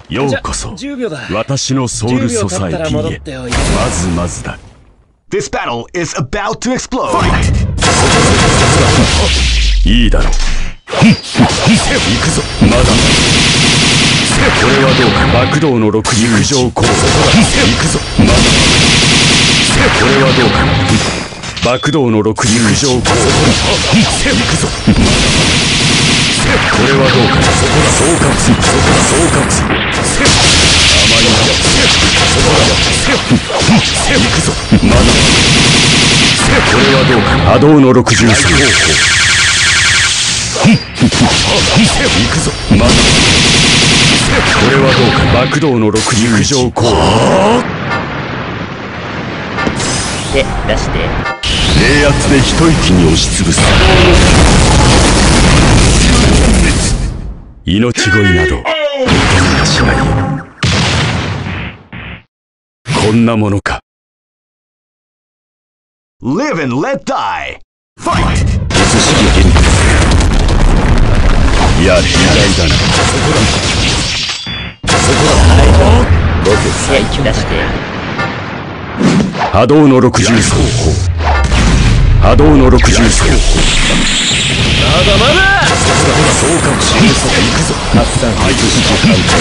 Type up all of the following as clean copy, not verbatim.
ようこそ私のソウルソサエティへ。まずまずだ。 This battle is about to explode. いいだろう。行くぞ。まだこれはどうか。爆道の6陸上構造。行くぞ。まだこれはどうか。爆道の6陸上構造。行くぞ。これはどうか。総括す。総括す。甘いな。行くぞ。まだこれはどうか。波動の63方向。行くぞ。まだこれはどうか。爆道の6陸上構造。 で、出して。 冷圧で一息に押しつぶす。命乞いなど認めはしないよ。こんなものか。 Live and let die. Fight. 術式変化。やれ、偉大だな。そこだ。 僕最強出して。 波動の60走法。波動の60走法。 まだまだ。 総括し行くぞ。 発散術式反対。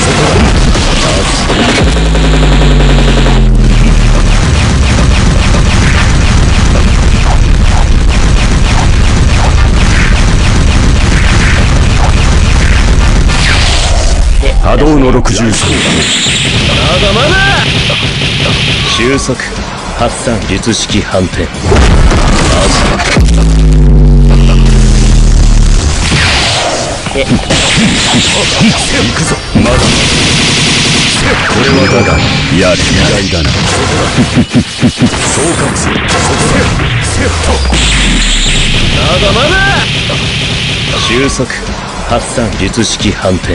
波動の60走法。 まだまだ。収束発散術式反転。行くぞ。 まだこれはだがやれ、偉大だな。総括す。 まだまだ。収束発散術式反転。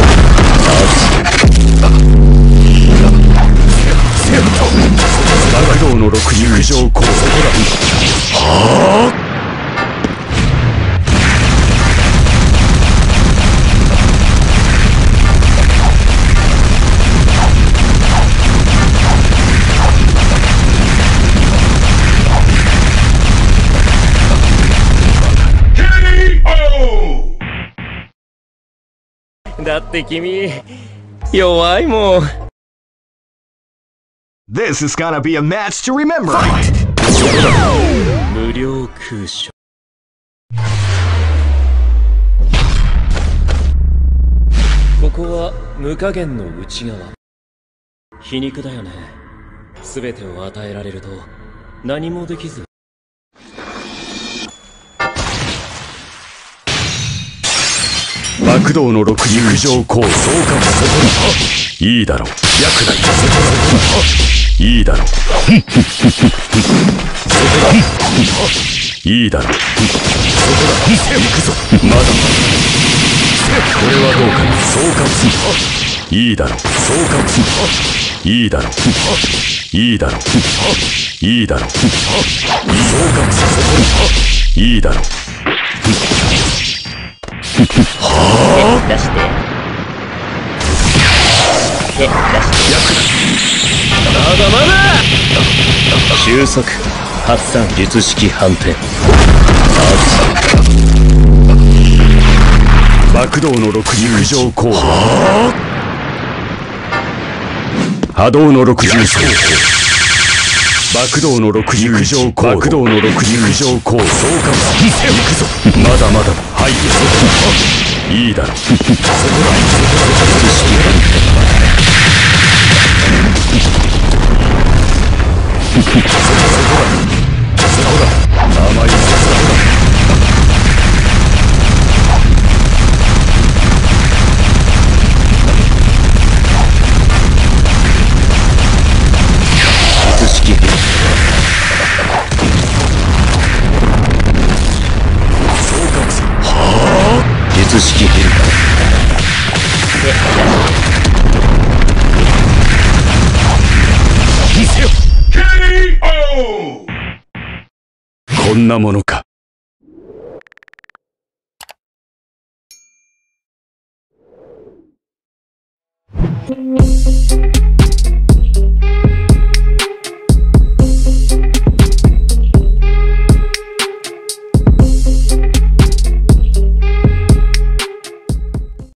爆道の6陸上構造。はあ。 だって君弱いもん。 This is gonna be a match to remember. 無料空所。ここは無加減の内側。皮肉だよね。全てを与えられると何もできず。 爆道の6陸上構造。いいだろう。役立つ。いいだろう。いいだろう。行くぞ。まだこれはどうか。総括。いいだろう。総括。いいだろう。いいだろう。いいだろう。総括。いいだろう。はあ。 出して。出して。まだまだ。収束発散術式反転。 爆道の6陸上構造。波動の60走法。爆道の6陸上構造。爆道の6陸上構造。行くぞ。まだまだ。はい。いいだろ。術式反転。そこだ。甘い。術式変化。総括。はあ。術式変化。見せよ。こんなものか。 う。